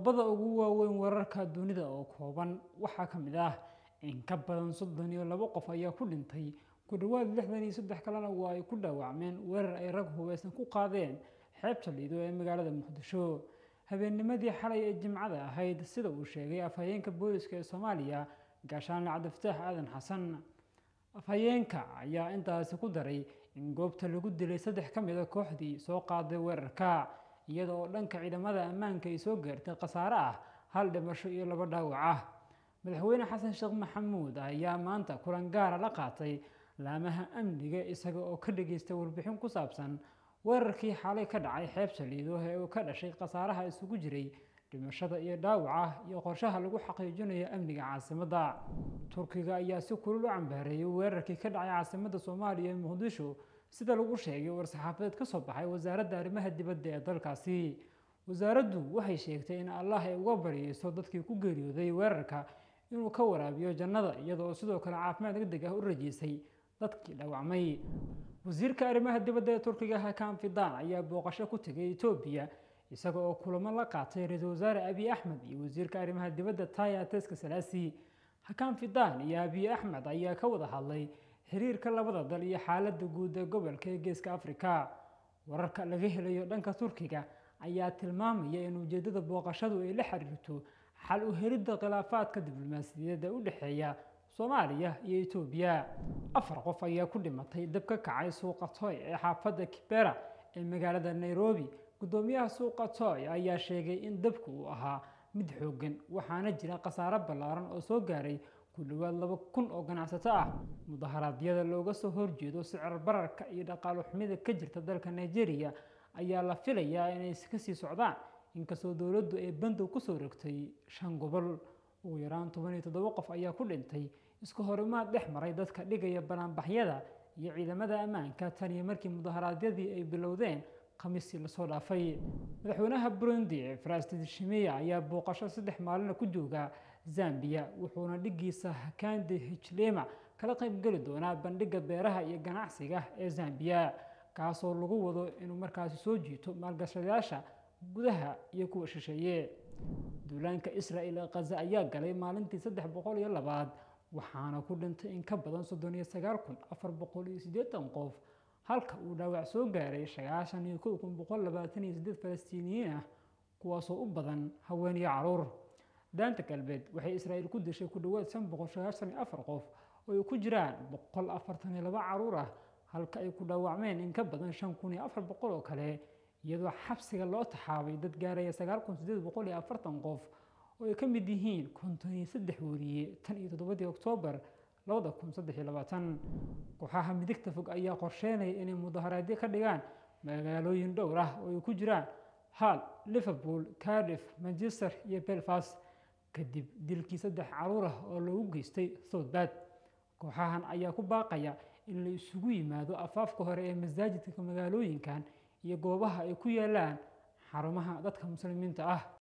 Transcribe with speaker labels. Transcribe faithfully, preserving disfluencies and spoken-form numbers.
Speaker 1: Qodobada ugu waaweyn wararka dunida oo kooban waxaa ka mid ah in ka badan soddon iyo labo qof ayaa ku dhintay, ku dhawaad lixdan iyo saddex kalena waa ay ku dhaawacmeen weerar ay rag hubeysan ku qaadeen xeebta Lido ee magaalada Muqdisho. Habeennimadii xalay ee Jimcada ahayd, sida uu sheegay afhayeenka booliska ee Soomaaliya Gaashaanle Cabdifataax Aadan Xasan. Afhayeenka ayaa intaasi ku daray in goobta lagu dilay saddex ka mid ah kooxdii soo qaaday weerarka, iyada oo dhanka ciidamada ammaanka ay soo gaartay khasaare ah hal dhimasho iyo laba dhaawac ah. Madaxweyne Xasan Sheekh Maxamuud ayaa maanta kulan gaar ah la qaatay laamaha amniga, isaga oo ka dhageystay warbixin ku saabsan weerarkii xalay ka dhacay xeebta Lido ee uu ka dhashay khasaaraha isugu jiray dhimashada iyo dhaawaca iyo qorshaha lagu xaqiijinayo amniga caasimadda. Turkiga ayaa si kulul u cambaareeyay weerarkii ka dhacay caasimadda Soomaaliya ee Muqdisho, sida lagu sheegay war-saxaafadeed ka soo baxay wasaaradda arrimaha dibadda ee dalkaasi. Wasaaraddu waxay sheegtay in Allah ay uga baryayso dadkii ku geeriyooday weerarka inuu ka waraabiyo jannada, iyada oo sidoo kale caafimaad degdeg ah u rajeysay dadkii dhaawacmay. Wasiirka arrimaha dibadda ee Turkiga Hakan Fidan ayaa booqasho ku tegay Itoobiya, isaga oo kulamo la qaatay ra'iisul wasaare Abiy Ahmed iyo wasiirka arrimaha dibadda Taye Atske-Selassie. Hakan Fidan iyo Abiy Ahmed ayaa ka wada hadlay xiriirka labada dal iyo xaaladda guud ee gobolka ee Geeska Afrika. Wararka laga helayo dhanka Turkiga ayaa tilmaamaya in ujeedada booqashadu ay la xiriirto xal u helidda khilaafaadka diblomaasiyadeed ee u dhexeeya Soomaaliya iyo Itoobiya. Afar qof ayaa ku dhimatay dab ka kacay suuqa Toy ee xaafadda Kibera ee magaalada Nairobi. Gudoomiyaha suuqa Toy ayaa sheegay in dabku uu ahaa mid xooggan, waxaana jira khasaare ballaaran oo soo gaaray ku dhawaad laba kun oo ganacsato ah. Mudaharaadyada looga soo horjeedo sicir bararka iyo dhaqaale xumida ka jirta dalka Nigeria ayaa la filayaa inay ka sii socdaan, inkastoo dowladdu ay bandow ku soo rogtay shan gobol. Ugu yaraan toban iyo toddoba qof ayaa ku dhintay isku horimaad dhex maray dadka dhigaya banaanbaxyada iyo ciidamada ammaanka tan iyo markii mudaharaadyadii ay bilowdeen khamiistii la soo dhaafay. Madaxweynaha Burundi Evariste Ndayishimiye ayaa booqasho saddex maalin ku jooga Zambia, wuxuuna dhigiisa Hakainde Hichilema kala qayb gali doonaa bandhigga beeraha iyo ganacsiga ee Zambia, kaasoo lagu wado inuu markaasi soo jiito maalgashadayaasha gudaha iyo kuwa shisheeye. Duulaanka Israa'iil ee Gaza ayaa galay maalintii saddex boqol iyo labaad, waxaana ku dhintay in ka badan soddon iyo sagaal kun afar boqol iyo siddeetan qof, halka uu dhaawac soo gaaray sagaashan iyo kow kun boqol labaatan iyo siddeed Falastiiniyiin ah, kuwaasoo u badan haween iyo carruur. Daanta galbeed waxay Israa'iil ku dishay ku dhawaad shan boqol sagaashan iyo afar qof oo ay ku jiraan boqol afartan iyo laba carruur ah, halka ay ku dhaawacmeen in ka badan shan kun iyo afar boqol oo kale, iyadoo xabsiga loo taxaabay dad gaaraya sagaal kun siddeed boqol iyo afartan qof oo ay ka mid yihiin konton iyo saddex wariye tan iyo toddobadii Oktoobar labada kun saddex iyo labaatan. Kooxaha midigta fog ayaa qorsheynaya inay mudaharaadyo ka dhigaan magaalooyin dhowr ah oo ay ku jiraan Hull, Liverpool, Cardiff, Manchester iyo Belfast, kadib dilkii saddex carruur ah oo loogu geystay Southport. Kooxahan ayaa ku baaqaya in la isugu yimaado afaafka hore ee masaajidka magaalooyinkan iyo goobaha ay ku yaalaan xarumaha dadka muslimiinta ah.